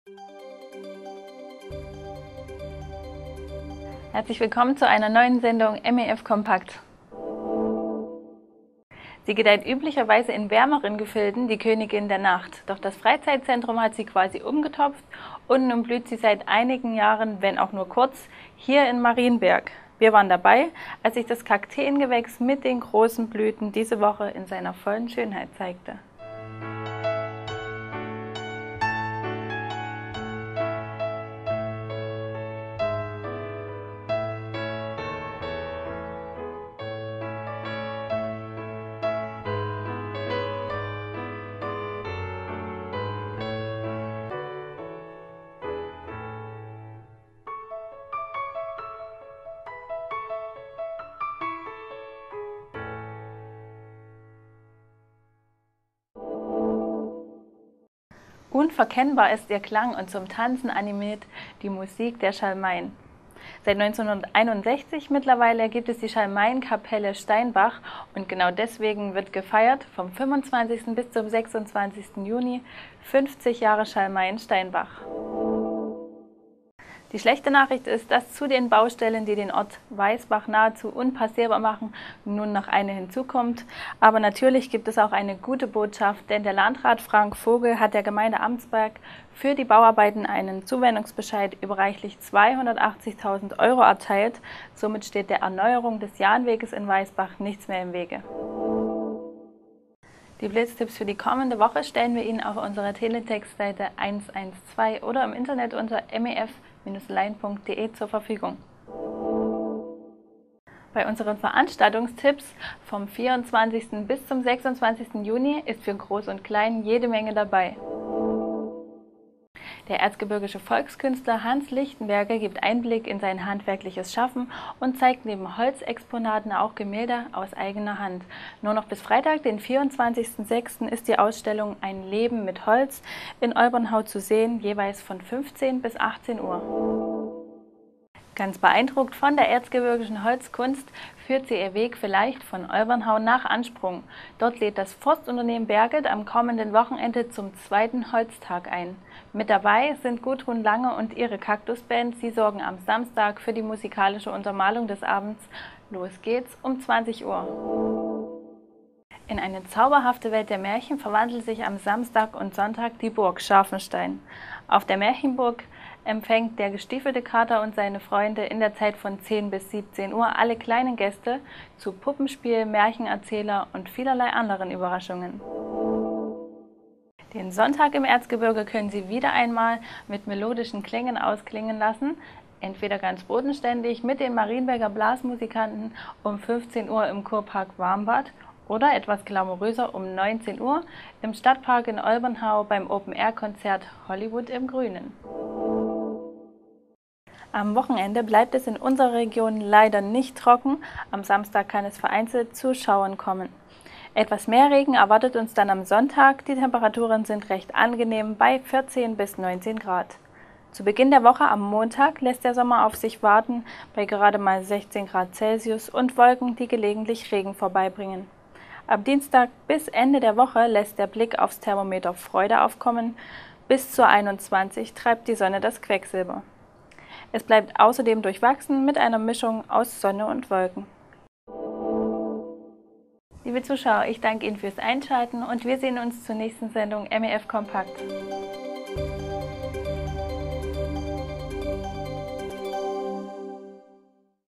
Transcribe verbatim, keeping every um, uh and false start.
Herzlich willkommen zu einer neuen Sendung M E F Kompakt. Sie gedeiht üblicherweise in wärmeren Gefilden, die Königin der Nacht. Doch das Freizeitzentrum hat sie quasi umgetopft und nun blüht sie seit einigen Jahren, wenn auch nur kurz, hier in Marienberg. Wir waren dabei, als sich das Kakteengewächs mit den großen Blüten diese Woche in seiner vollen Schönheit zeigte. Unverkennbar ist ihr Klang und zum Tanzen animiert die Musik der Schalmeien. Seit neunzehnhunderteinundsechzig mittlerweile gibt es die Schalmeienkapelle Steinbach und genau deswegen wird gefeiert vom fünfundzwanzigsten bis zum sechsundzwanzigsten Juni fünfzig Jahre Schalmeien Steinbach. Die schlechte Nachricht ist, dass zu den Baustellen, die den Ort Weisbach nahezu unpassierbar machen, nun noch eine hinzukommt. Aber natürlich gibt es auch eine gute Botschaft, denn der Landrat Frank Vogel hat der Gemeinde Amsberg für die Bauarbeiten einen Zuwendungsbescheid über reichlich zweihundertachtzigtausend Euro erteilt. Somit steht der Erneuerung des Jahnweges in Weisbach nichts mehr im Wege. Die Blitztipps für die kommende Woche stellen wir Ihnen auf unserer Teletext-Seite eins eins zwei oder im Internet unter m e f Bindestrich lein punkt de zur Verfügung. Bei unseren Veranstaltungstipps vom vierundzwanzigsten bis zum sechsundzwanzigsten Juni ist für Groß und Klein jede Menge dabei. Der erzgebirgische Volkskünstler Hans Lichtenberger gibt Einblick in sein handwerkliches Schaffen und zeigt neben Holzexponaten auch Gemälde aus eigener Hand. Nur noch bis Freitag, den vierundzwanzigsten sechsten ist die Ausstellung Ein Leben mit Holz in Olbernhau zu sehen, jeweils von fünfzehn bis achtzehn Uhr. Ganz beeindruckt von der erzgebirgischen Holzkunst führt sie ihr Weg vielleicht von Olbernhau nach Ansprung. Dort lädt das Forstunternehmen Berget am kommenden Wochenende zum zweiten Holztag ein. Mit dabei sind Gudrun Lange und ihre Kaktusband. Sie sorgen am Samstag für die musikalische Untermalung des Abends. Los geht's um zwanzig Uhr. In eine zauberhafte Welt der Märchen verwandelt sich am Samstag und Sonntag die Burg Scharfenstein. Auf der Märchenburg empfängt der gestiefelte Kater und seine Freunde in der Zeit von zehn bis siebzehn Uhr alle kleinen Gäste zu Puppenspiel, Märchenerzähler und vielerlei anderen Überraschungen. Den Sonntag im Erzgebirge können Sie wieder einmal mit melodischen Klängen ausklingen lassen, entweder ganz bodenständig mit den Marienberger Blasmusikanten um fünfzehn Uhr im Kurpark Warmbad oder etwas glamouröser um neunzehn Uhr im Stadtpark in Olbernhau beim Open-Air-Konzert Hollywood im Grünen. Am Wochenende bleibt es in unserer Region leider nicht trocken. Am Samstag kann es vereinzelt zu Schauern kommen. Etwas mehr Regen erwartet uns dann am Sonntag. Die Temperaturen sind recht angenehm bei vierzehn bis neunzehn Grad. Zu Beginn der Woche am Montag lässt der Sommer auf sich warten bei gerade mal sechzehn Grad Celsius und Wolken, die gelegentlich Regen vorbeibringen. Ab Dienstag bis Ende der Woche lässt der Blick aufs Thermometer Freude aufkommen. Bis zu einundzwanzig treibt die Sonne das Quecksilber. Es bleibt außerdem durchwachsen mit einer Mischung aus Sonne und Wolken. Liebe Zuschauer, ich danke Ihnen fürs Einschalten und wir sehen uns zur nächsten Sendung M E F Kompakt.